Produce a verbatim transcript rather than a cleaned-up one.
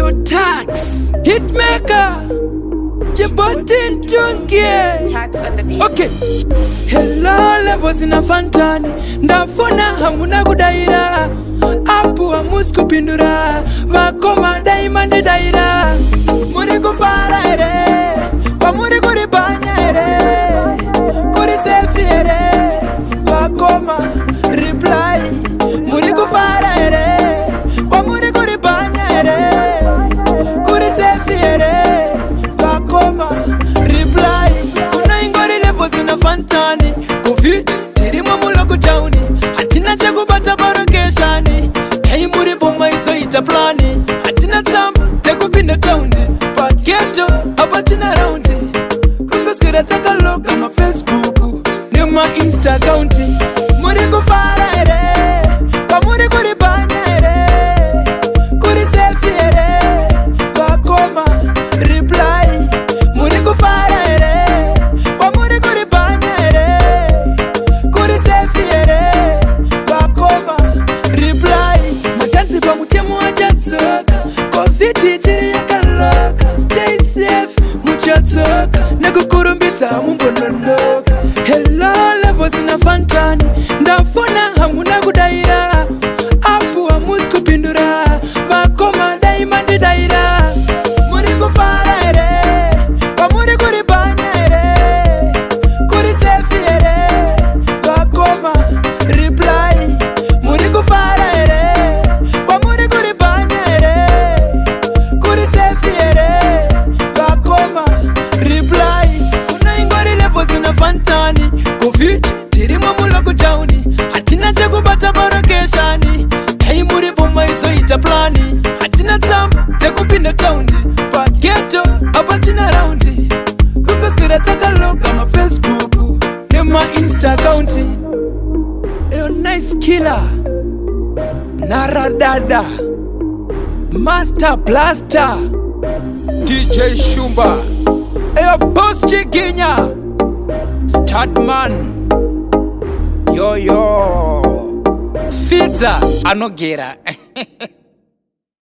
Eyo Tax Hitmaker Jabontin Junkie Tax on the beat. Okay. Hello levels in a fantani ndafuna hamuna kudaira apu amusku pindura vakoma daimande daira muri kufara ere kwa muri kuribanya ere kuri sefi ere vakoma reply muri kufara ere kwa muri kuribanya ere kuri sefi ere vakoma reply kuna ingori levels in a fantani covid tirimo muloko towni hatina chekubata parokeshani hey muri bomba izoita plani hatina tsamba tekupinda towni pageto apachina raundi kungoswera takaloga ma Facebook nema Insta account muri kufara ere kwa muri kuribanya ere kuri sefi ere vakoma reply muri kufara ere kwa muri kuribanya ere kuri sefi ere vakoma reply matanzi pa mutemo achatsoka covid chiri yakaloka stay safe muchatsoka nekukurumbidza mumbononoka hello levels in a fantani ndafuna hamuna kudaira apu hamusi kupindura vakoma daimande daira muri kufara ere kwa muri kuribanya ere kuri sefi ere vakoma reply muri kufara ere kwa muri kuribanya ere kuri sefi ere vakoma reply kuna ingori levels in a fantani covid tirimo muloko towni hatina chekubata parokeshani hey muri bomba izoita plani hatina tsamba tekupinda towni pageto apachina raundi kungoswera takaloga ma Facebook nema Insta account eyo nice killer naradada master blaster D J Shumba eyo boss Chiginya Statman yo yo Fidza Anogera